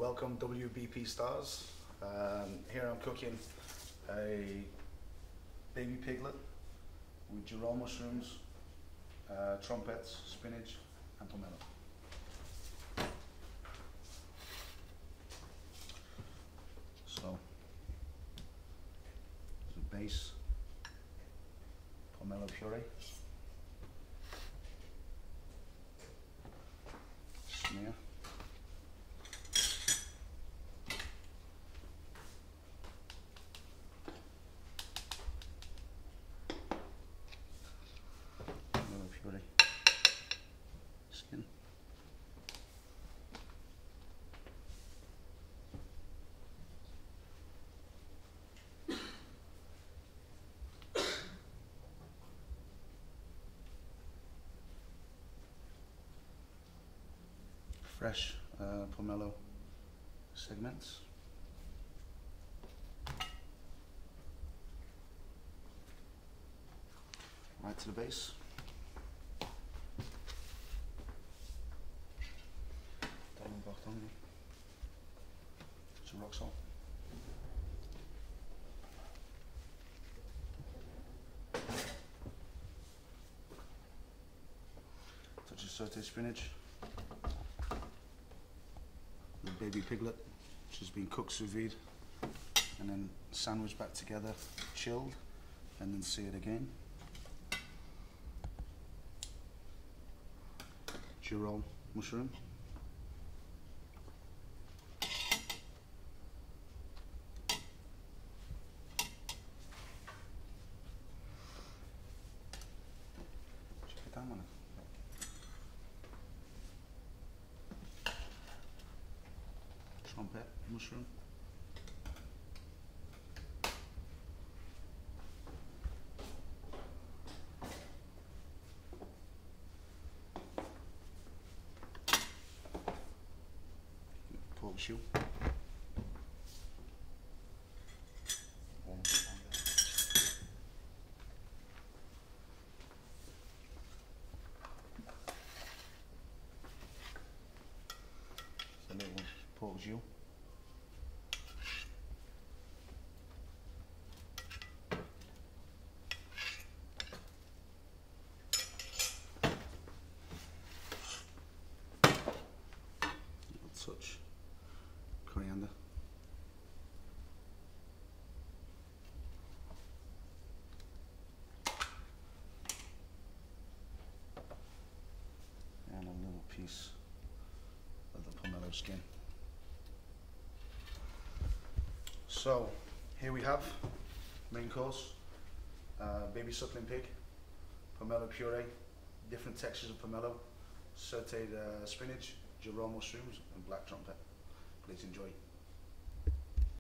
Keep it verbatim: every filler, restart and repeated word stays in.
Welcome W B P stars. Um, here I'm cooking a baby piglet with girole mushrooms, uh, trumpets, spinach and pomelo. So, the base pomelo puree, smear, pomelo puree, skin, fresh uh, pomelo segments, right to the base, double block only, some rock salt, touch of sauteed spinach, the baby piglet, which has been cooked sous vide and then sandwiched back together, chilled, and then seared again. Girole mushroom. Check it down on it. Trumpet mushroom, pork shoe, a little pork shoe. Touch coriander, and a little piece of the pomelo skin. So here we have main course, uh, baby suckling pig, pomelo puree, different textures of pomelo, sauteed uh, spinach, girole mushrooms and black trumpet. Please enjoy.